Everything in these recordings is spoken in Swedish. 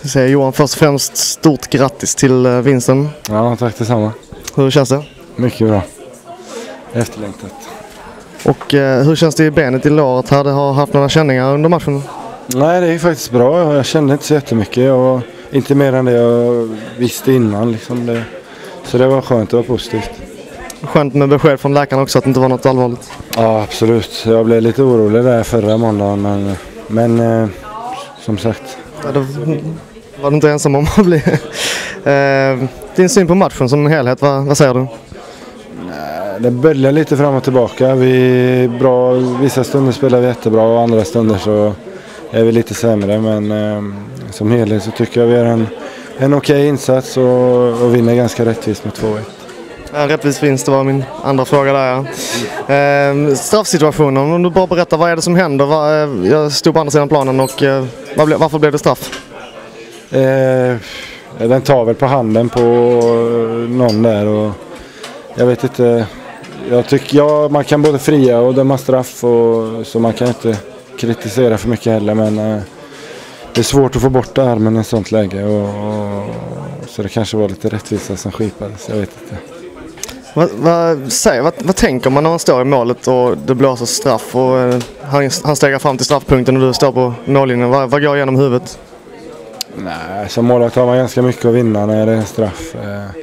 Jag säger Johan, först och främst stort grattis till vinsten. Ja, tack detsamma. Hur känns det? Mycket bra. Efterlängtat. Och hur känns det i benet i låret? Har haft några känningar under matchen? Nej, det är faktiskt bra. Jag kände inte så jättemycket. Och inte mer än det jag visste innan. Liksom. Så det var skönt, det var positivt. Skönt med besked från läkaren också att det inte var något allvarligt. Ja, absolut. Jag blev lite orolig där förra måndagen. Men som sagt. Ja, det var du inte ensam om att bli. Din syn på matchen som en helhet, vad säger du? Det böljar lite fram och tillbaka. Vi är bra. Vissa stunder spelar vi jättebra och andra stunder så är vi lite sämre. Men som helhet så tycker jag vi är en okej insats och vinner ganska rättvist med 2-1. En rättvis vinst, det var min andra fråga där. Ja. Straffsituationen, om du bara berättar vad är det som händer? Jag stod på andra sidan planen och varför blev det straff? Den tar väl på handen på någon där och jag vet inte. Jag tycker man kan både fria och döma straff och så man kan inte kritisera för mycket heller, men det är svårt att få bort armen i ett sånt läge och så det kanske var lite rättvisa som skipades, jag vet inte. Vad tänker man när man står i målet och det blåser straff och han stegar fram till straffpunkten och du står på mållinjen? Vad går igenom huvudet? Nej, som målvakt har man ganska mycket att vinna när det är straff.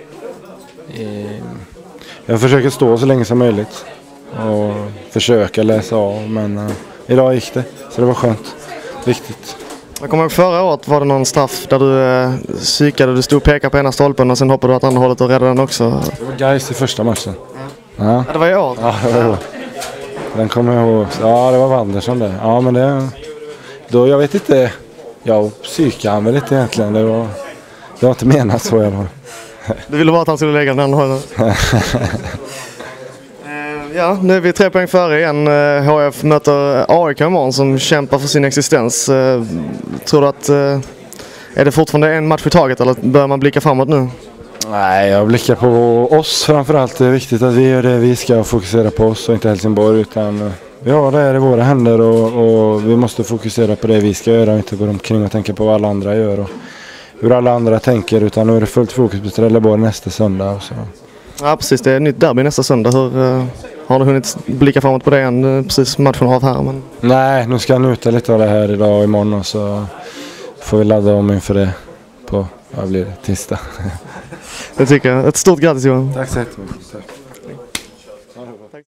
Jag försöker stå så länge som möjligt och försöka läsa av, men idag gick det, så det var skönt. Viktigt. Jag kommer ihåg förra året var det någon straff där du psykade, du stod och pekade på ena stolpen och sen hoppade du åt andra hållet och räddade den också. Det var Gais i första matchen. Ja, det var i år. Ja, det var i år. Den kommer jag ihåg. Ja, det var Wanderson där. Ja, men då jag vet inte. Jag psykade han väl lite egentligen. Det var inte menat så i alla fall. Du ville bara att han skulle lägga den andra hållet. Ja, nu är vi 3 poäng före igen. HF möter AIK imorgon som kämpar för sin existens. Tror du att är det fortfarande en match i taget eller börjar man blicka framåt nu? Nej, jag blickar på oss framförallt. Det är viktigt att vi gör det vi ska fokusera på oss och inte Helsingborg, utan vi har det här i våra händer och vi måste fokusera på det vi ska göra och inte gå omkring och tänka på vad alla andra gör och hur alla andra tänker, utan nu är det fullt fokus på Trelleborg nästa söndag. Och så. Ja, precis. Det är nytt derby nästa söndag. Har du hunnit blicka framåt på det än? Precis matchen har här. Men... Nej, nu ska jag njuta lite av det här idag och imorgon och så får vi ladda om inför det på, vad blir det, tisdag. Det tycker jag. Ett stort grattis Johan. Tack så jättemycket.